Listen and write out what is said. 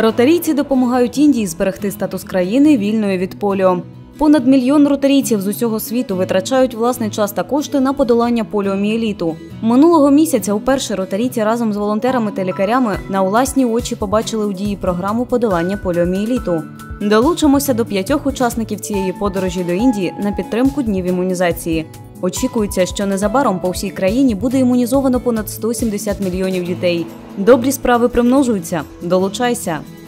Ротарійці допомагають Індії зберегти статус країни, вільної від поліо. Понад 1 мільйон ротарійців з усього світу витрачають власний час та кошти на подолання поліомієліту. Минулого місяця уперше ротарійці разом з волонтерами та лікарями на власні очі побачили у дії програму подолання поліомієліту. Долучимося до 5 учасників цієї подорожі до Індії на підтримку днів імунізації. Очікується, що незабаром по всій країні буде імунізовано понад 170 мільйонів дітей. Добрі справи примножуються. Долучайся!